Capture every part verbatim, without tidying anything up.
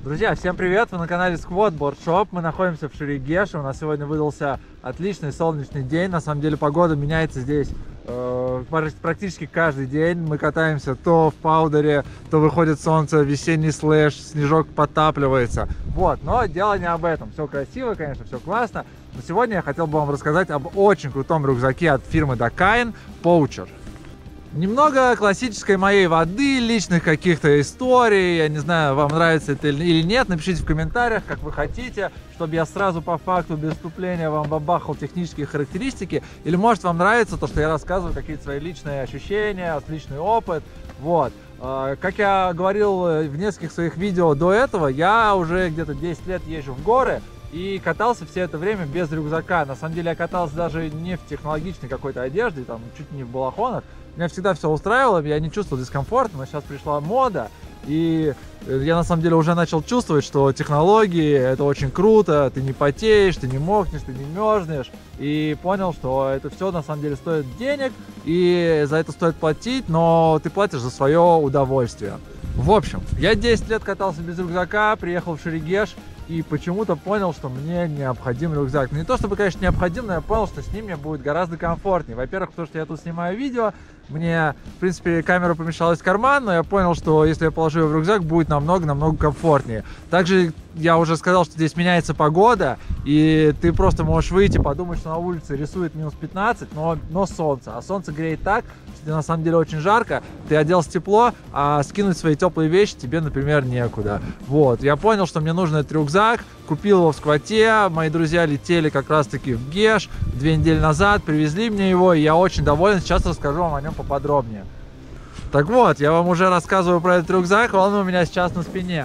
Друзья, всем привет! Вы на канале Squad Board Shop. Мы находимся в Шерегеше. У нас сегодня выдался отличный солнечный день. На самом деле погода меняется здесь э, практически каждый день. Мы катаемся то в паудере, то выходит солнце, весенний слэш, снежок подтапливается. Вот, но дело не об этом. Все красиво, конечно, все классно. Но сегодня я хотел бы вам рассказать об очень крутом рюкзаке от фирмы Dakine Poacher. Немного классической моей воды, личных каких-то историй. Я не знаю, вам нравится это или нет. Напишите в комментариях, как вы хотите, чтобы я сразу по факту, без вступления, вам бабахал технические характеристики. Или может вам нравится то, что я рассказываю какие-то свои личные ощущения, личный опыт. Вот. Как я говорил в нескольких своих видео до этого, я уже где-то десять лет езжу в горы. И катался все это время без рюкзака. На самом деле я катался даже не в технологичной какой-то одежде, там чуть не в балахонах. Меня всегда все устраивало, я не чувствовал дискомфорта, но сейчас пришла мода. И я на самом деле уже начал чувствовать, что технологии это очень круто, ты не потеешь, ты не мокнешь, ты не мерзнешь. И понял, что это все на самом деле стоит денег, и за это стоит платить, но ты платишь за свое удовольствие. В общем, я десять лет катался без рюкзака, приехал в Шерегеш. И почему-то понял, что мне необходим рюкзак. Ну, не то чтобы, конечно, необходим, но я понял, что с ним мне будет гораздо комфортнее. Во-первых, потому что я тут снимаю видео. Мне, в принципе, камера помещалась в карман, но я понял, что если я положу ее в рюкзак, будет намного-намного комфортнее. Также я уже сказал, что здесь меняется погода, и ты просто можешь выйти, подумать, что на улице рисует минус пятнадцать, но, но солнце. А солнце греет так, что тебе на самом деле очень жарко, ты оделся тепло, а скинуть свои теплые вещи тебе, например, некуда. Вот, я понял, что мне нужен этот рюкзак, купил его в Сквоте, мои друзья летели как раз-таки в Геш две недели назад, привезли мне его, и я очень доволен, сейчас расскажу вам о нем поподробнее. Так вот, я вам уже рассказываю про этот рюкзак, он у меня сейчас на спине.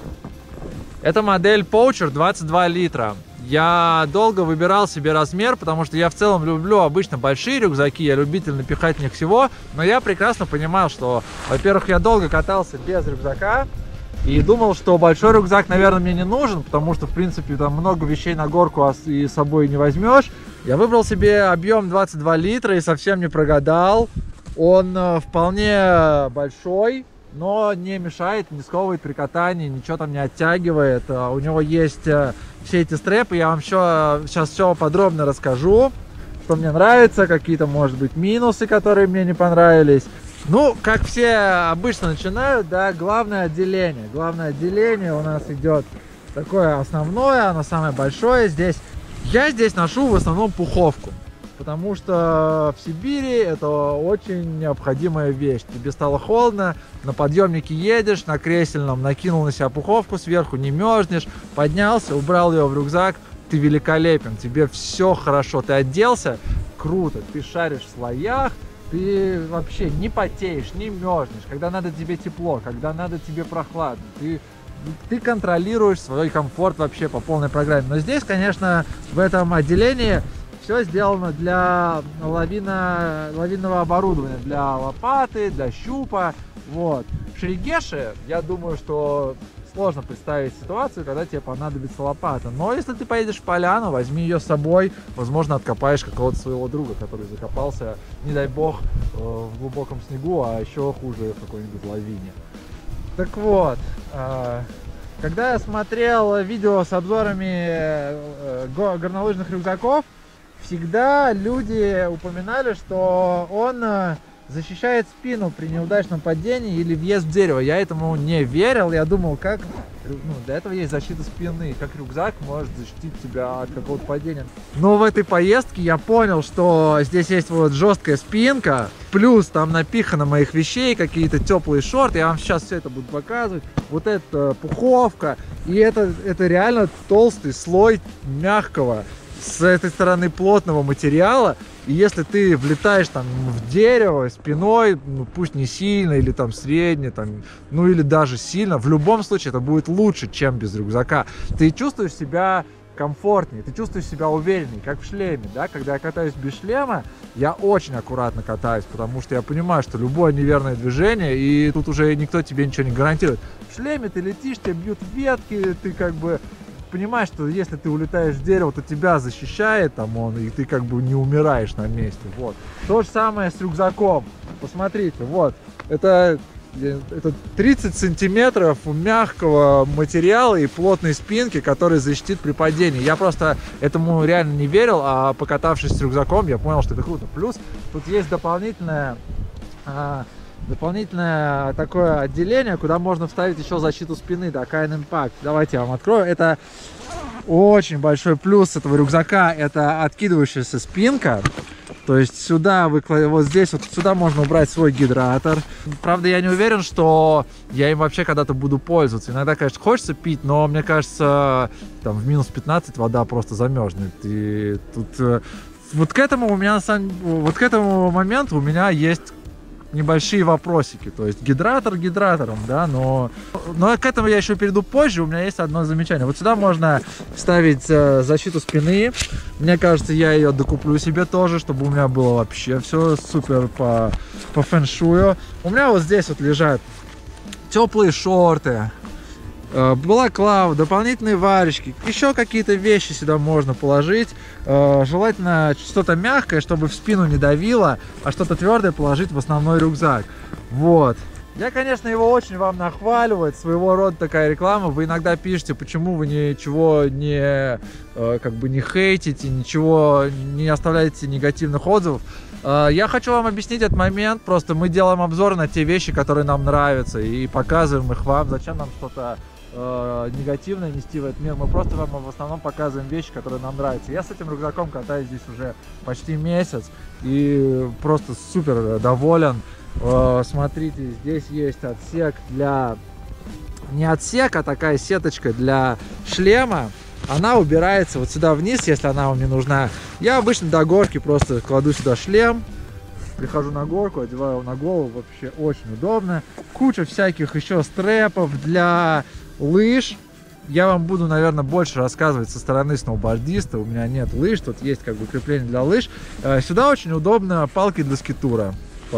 Это модель Poacher двадцать два литра. Я долго выбирал себе размер, потому что я в целом люблю обычно большие рюкзаки, я любитель напихать в них всего, но я прекрасно понимал, что, во-первых, я долго катался без рюкзака, и думал, что большой рюкзак, наверное, мне не нужен, потому что, в принципе, там много вещей на горку и с собой не возьмешь. Я выбрал себе объем двадцать два литра и совсем не прогадал. Он вполне большой, но не мешает, не сковывает при катании, ничего там не оттягивает. У него есть все эти стрэпы, я вам еще сейчас все подробно расскажу, что мне нравится, какие-то, может быть, минусы, которые мне не понравились. Ну, как все обычно начинают, да, главное отделение. Главное отделение у нас идет такое основное, оно самое большое здесь. Я здесь ношу в основном пуховку, потому что в Сибири это очень необходимая вещь. Тебе стало холодно, на подъемнике едешь, на кресельном накинул на себя пуховку сверху, не мерзнешь, поднялся, убрал ее в рюкзак, ты великолепен, тебе все хорошо, ты оделся, круто, ты шаришь в слоях. Ты вообще не потеешь, не мерзнешь, когда надо тебе тепло, когда надо тебе прохладно. Ты, ты контролируешь свой комфорт вообще по полной программе. Но здесь, конечно, в этом отделении все сделано для лавина, лавинного оборудования, для лопаты, для щупа. Вот. В Шерегеше, я думаю, что сложно представить ситуацию, когда тебе понадобится лопата. Но если ты поедешь в поляну, возьми ее с собой. Возможно, откопаешь какого-то своего друга, который закопался, не дай бог, в глубоком снегу, а еще хуже в какой-нибудь лавине. Так вот, когда я смотрел видео с обзорами горнолыжных рюкзаков, всегда люди упоминали, что он защищает спину при неудачном падении или въезд в дерево. Я этому не верил, я думал, как, ну, для этого есть защита спины, как рюкзак может защитить тебя от какого-то падения. Но в этой поездке я понял, что здесь есть вот жесткая спинка, плюс там напихано моих вещей, какие-то теплые шорты, я вам сейчас все это буду показывать, вот эта пуховка, и это, это реально толстый слой мягкого, с этой стороны плотного материала. И если ты влетаешь там в дерево спиной, ну, пусть не сильно, или там средне, там, ну или даже сильно, в любом случае это будет лучше, чем без рюкзака. Ты чувствуешь себя комфортнее, ты чувствуешь себя увереннее, как в шлеме, да? Когда я катаюсь без шлема, я очень аккуратно катаюсь, потому что я понимаю, что любое неверное движение, и тут уже никто тебе ничего не гарантирует. В шлеме ты летишь, тебя бьют ветки, ты как бы понимаешь, что если ты улетаешь в дерево, то тебя защищает там он, и ты как бы не умираешь на месте. Вот. То же самое с рюкзаком. Посмотрите, вот. Это это тридцать сантиметров мягкого материала и плотной спинки, который защитит при падении. Я просто этому реально не верил, а покатавшись с рюкзаком, я понял, что это круто. Плюс тут есть дополнительное, а, дополнительное такое отделение, куда можно вставить еще защиту спины, да, Kind Impact. Давайте я вам открою. Это очень большой плюс этого рюкзака, это откидывающаяся спинка. То есть сюда выкла... вот здесь вот сюда можно убрать свой гидратор. Правда, я не уверен, что я им вообще когда-то буду пользоваться. Иногда, конечно, хочется пить, но мне кажется, там в минус пятнадцать вода просто замерзнет. И тут вот к этому у меня на самом... вот к этому моменту у меня есть небольшие вопросики. То есть гидратор гидратором, да, но, но к этому я еще перейду позже. У меня есть одно замечание. Вот сюда можно ставить э, защиту спины. Мне кажется, я ее докуплю себе тоже, чтобы у меня было вообще все супер по, по фэншую. У меня вот здесь вот лежат теплые шорты, э, балаклава, дополнительные варежки, еще какие-то вещи сюда можно положить. Э, желательно что-то мягкое, чтобы в спину не давило, а что-то твердое положить в основной рюкзак. Вот. Я, конечно, его очень вам нахваливаю, это своего рода такая реклама. Вы иногда пишете, почему вы ничего не, э, как бы не хейтите, ничего не оставляете негативных отзывов. Э, я хочу вам объяснить этот момент. Просто мы делаем обзор на те вещи, которые нам нравятся, и показываем их вам. Зачем нам что-то э, негативное нести в этот мир? Мы просто вам в основном показываем вещи, которые нам нравятся. Я с этим рюкзаком катаюсь здесь уже почти месяц и просто супер доволен. Смотрите, здесь есть отсек для... не отсек, а такая сеточка для шлема. Она убирается вот сюда вниз, если она вам не нужна. Я обычно до горки просто кладу сюда шлем, прихожу на горку, одеваю его на голову. Вообще очень удобно. Куча всяких еще стрэпов для лыж. Я вам буду, наверное, больше рассказывать со стороны сноубордиста. У меня нет лыж, тут есть как бы крепление для лыж. Сюда очень удобно палки для скитура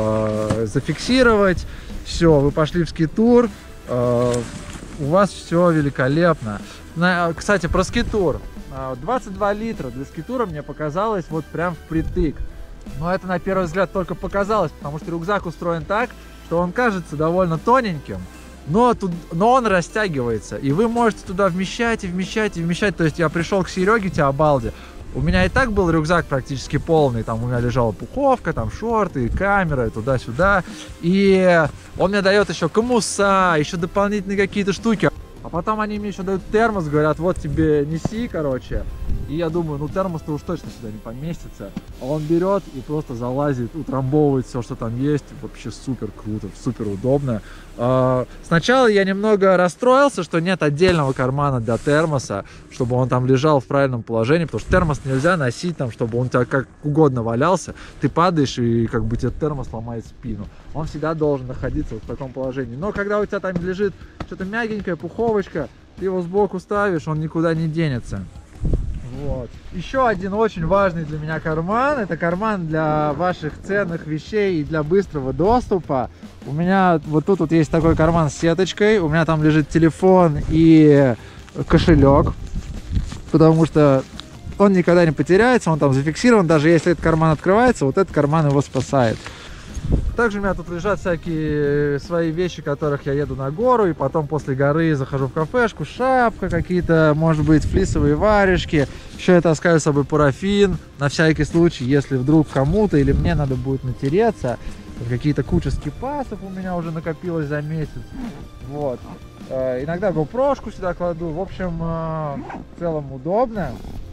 зафиксировать. Все, вы пошли в скитур, э, у вас все великолепно. На, кстати, про скитур. двадцать два литра для скитура мне показалось вот прям впритык. Но это на первый взгляд только показалось, потому что рюкзак устроен так, что он кажется довольно тоненьким, но, тут, но он растягивается. И вы можете туда вмещать и вмещать и вмещать. То есть я пришел к Сереге Теобалде. У меня и так был рюкзак практически полный, там у меня лежала пуховка, там шорты, камера, туда-сюда. И он мне дает еще комуса, еще дополнительные какие-то штуки. А потом они мне еще дают термос, говорят, вот тебе неси, короче. И я думаю, ну термос-то уж точно сюда не поместится. А он берет и просто залазит, утрамбовывает все, что там есть. Вообще супер круто, супер удобно. Сначала я немного расстроился, что нет отдельного кармана для термоса, чтобы он там лежал в правильном положении, потому что термос нельзя носить там, чтобы он у тебя как угодно валялся. Ты падаешь и как бы тебе термос ломает спину. Он всегда должен находиться вот в таком положении. Но когда у тебя там лежит что-то мягенькое, пуховочка, ты его сбоку ставишь, он никуда не денется. Вот. Еще один очень важный для меня карман. Это карман для ваших ценных вещей и для быстрого доступа. У меня вот тут вот есть такой карман с сеточкой. У меня там лежит телефон и кошелек. Потому что он никогда не потеряется, он там зафиксирован. Даже если этот карман открывается, вот этот карман его спасает. Также у меня тут лежат всякие свои вещи, которых я еду на гору, и потом после горы захожу в кафешку, шапка какие-то, может быть, флисовые варежки. Еще я таскаю с собой парафин, на всякий случай, если вдруг кому-то или мне надо будет натереться. Какие-то куча скипасов у меня уже накопилось за месяц. Вот. Иногда GoPro-шку сюда кладу. В общем, в целом удобно.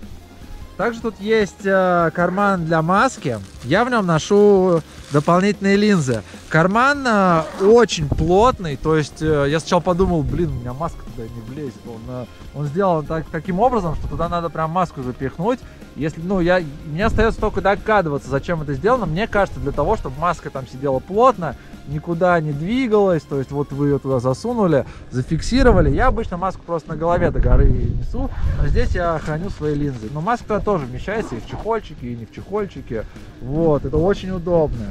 Также тут есть э, карман для маски. Я в нем ношу дополнительные линзы. Карман э, очень плотный. То есть э, я сначала подумал, блин, у меня маска туда не влезет. Он, э, он сделан так, таким образом, что туда надо прям маску запихнуть. Если, ну, я, мне остается только догадываться, зачем это сделано. Мне кажется, для того, чтобы маска там сидела плотно, никуда не двигалась. То есть вот вы ее туда засунули, зафиксировали. Я обычно маску просто на голове до горы несу, но здесь я храню свои линзы. Но маска туда тоже вмещается и в чехольчике, и не в чехольчике. Вот, это очень удобно.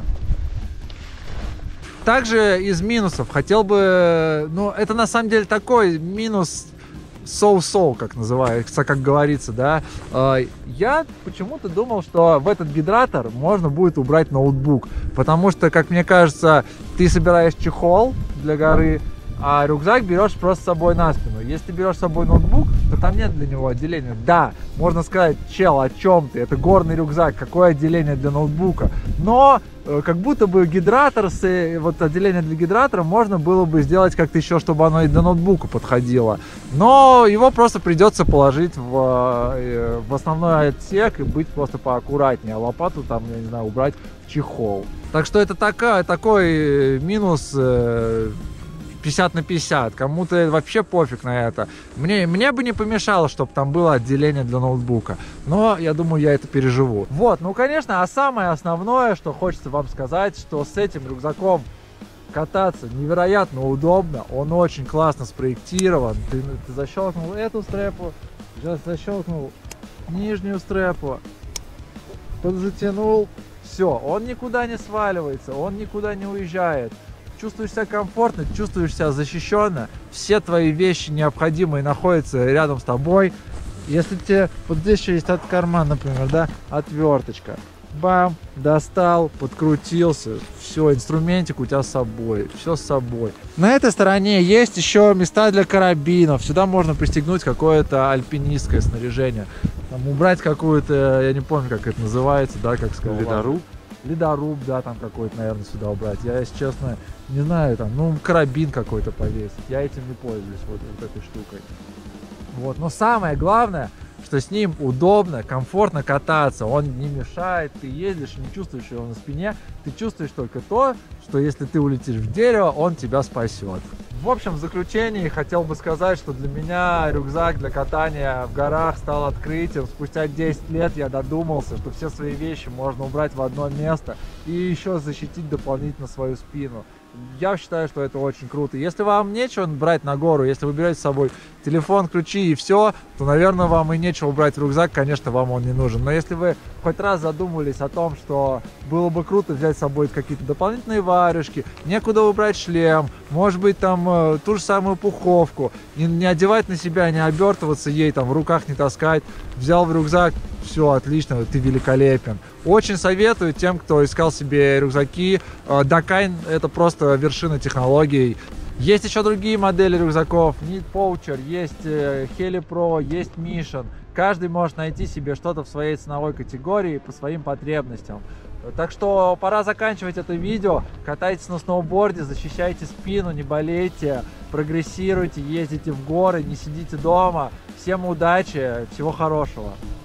Также из минусов хотел бы, ну, это на самом деле такой минус соу-соу, как называется, как говорится, да. Я почему-то думал, что в этот гидратор можно будет убрать ноутбук, потому что, как мне кажется, ты собираешь чехол для горы, а рюкзак берешь просто с собой на спину. Если ты берешь с собой ноутбук, то там нет для него отделения. Да, можно сказать, чел, о чем ты? Это горный рюкзак, какое отделение для ноутбука? Но э, как будто бы гидратор, с, э, вот отделение для гидратора можно было бы сделать как-то еще, чтобы оно и для ноутбука подходило. Но его просто придется положить в, э, в основной отсек и быть просто поаккуратнее. А лопату там, я не знаю, убрать в чехол. Так что это такая, такой минус... Э, пятьдесят на пятьдесят, кому-то вообще пофиг на это. Мне, мне бы не помешало, чтобы там было отделение для ноутбука, но я думаю, я это переживу. Вот, ну конечно, а самое основное, что хочется вам сказать, что с этим рюкзаком кататься невероятно удобно, он очень классно спроектирован. Ты, ты защелкнул эту стрепу, сейчас защелкнул нижнюю стрепу, подзатянул, все, он никуда не сваливается, он никуда не уезжает. Чувствуешь себя комфортно, чувствуешь себя защищенно, все твои вещи необходимые находятся рядом с тобой. Если тебе, вот здесь еще есть от карман, например, да, отверточка, бам, достал, подкрутился, все, инструментик у тебя с собой, все с собой. На этой стороне есть еще места для карабинов, сюда можно пристегнуть какое-то альпинистское снаряжение, там, убрать какую-то, я не помню, как это называется, да, как сказать, ледоруб. Ледоруб, да, там какой-то, наверное, сюда убрать. Я, если честно, не знаю, там, ну, карабин какой-то повесить. Я этим не пользуюсь, вот, вот этой штукой. Вот, но самое главное, что с ним удобно, комфортно кататься. Он не мешает, ты ездишь, не чувствуешь его на спине. Ты чувствуешь только то, что если ты улетишь в дерево, он тебя спасет. В общем, в заключении хотел бы сказать, что для меня рюкзак для катания в горах стал открытием. Спустя десять лет я додумался, что все свои вещи можно убрать в одно место и еще защитить дополнительно свою спину. Я считаю, что это очень круто. Если вам нечего брать на гору, если вы берете с собой телефон, ключи и все, то, наверное, вам и нечего брать в рюкзак, конечно, вам он не нужен. Но если вы хоть раз задумывались о том, что было бы круто взять с собой какие-то дополнительные варежки, некуда убрать шлем, может быть, там э, ту же самую пуховку, не, не одевать на себя, не обертываться ей, там в руках не таскать, взял в рюкзак, все, отлично, ты великолепен. Очень советую тем, кто искал себе рюкзаки. Dakine — это просто вершина технологий. Есть еще другие модели рюкзаков. Need Poacher, есть Heli Pro, есть Mission. Каждый может найти себе что-то в своей ценовой категории по своим потребностям. Так что пора заканчивать это видео. Катайтесь на сноуборде, защищайте спину, не болейте, прогрессируйте, ездите в горы, не сидите дома. Всем удачи, всего хорошего.